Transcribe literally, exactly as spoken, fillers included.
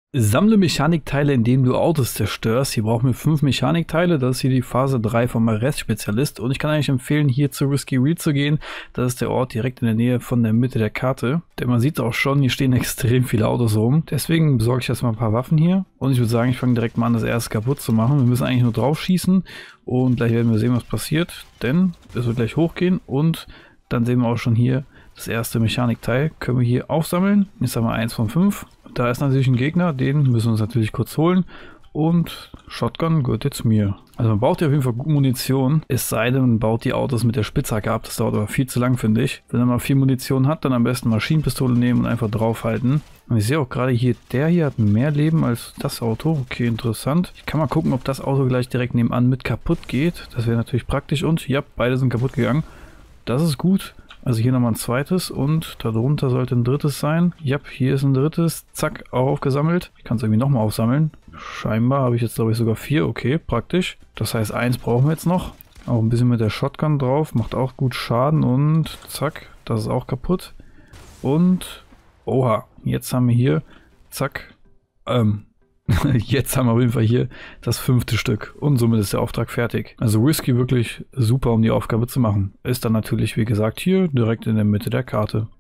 Sammle Mechanikteile, indem du Autos zerstörst. Hier brauchen wir fünf Mechanikteile. Das ist hier die Phase drei vom Arrest-Spezialist. Und ich kann eigentlich empfehlen, hier zu Risky Real zu gehen. Das ist der Ort direkt in der Nähe von der Mitte der Karte. Denn man sieht auch schon, hier stehen extrem viele Autos rum. Deswegen besorge ich erstmal ein paar Waffen hier. Und ich würde sagen, ich fange direkt mal an, das erste kaputt zu machen. Wir müssen eigentlich nur drauf schießen. Und gleich werden wir sehen, was passiert. Denn es wird gleich hochgehen. Und dann sehen wir auch schon hier das erste Mechanikteil. Können wir hier aufsammeln. Jetzt haben wir eins von fünf. Da ist natürlich ein Gegner, den müssen wir uns natürlich kurz holen. Und Shotgun gehört jetzt mir. Also man braucht ja auf jeden Fall gut Munition. Es sei denn, man baut die Autos mit der Spitzhacke ab. Das dauert aber viel zu lang, finde ich. Wenn man mal viel Munition hat, dann am besten Maschinenpistole nehmen und einfach draufhalten. Und ich sehe auch gerade hier, der hier hat mehr Leben als das Auto. Okay, interessant. Ich kann mal gucken, ob das Auto gleich direkt nebenan mit kaputt geht. Das wäre natürlich praktisch. Und ja, beide sind kaputt gegangen. Das ist gut. Also hier nochmal ein zweites und darunter sollte ein drittes sein. Ja, hier ist ein drittes. Zack, auch aufgesammelt. Ich kann es irgendwie nochmal aufsammeln. Scheinbar habe ich jetzt, glaube ich, sogar vier. Okay, praktisch. Das heißt, eins brauchen wir jetzt noch. Auch ein bisschen mit der Shotgun drauf. Macht auch gut Schaden und zack, das ist auch kaputt. Und, oha, jetzt haben wir hier, zack, ähm, jetzt haben wir auf jeden Fall hier das fünfte Stück und somit ist der Auftrag fertig. Also Risky wirklich super, um die Aufgabe zu machen. Ist dann natürlich, wie gesagt, hier direkt in der Mitte der Karte.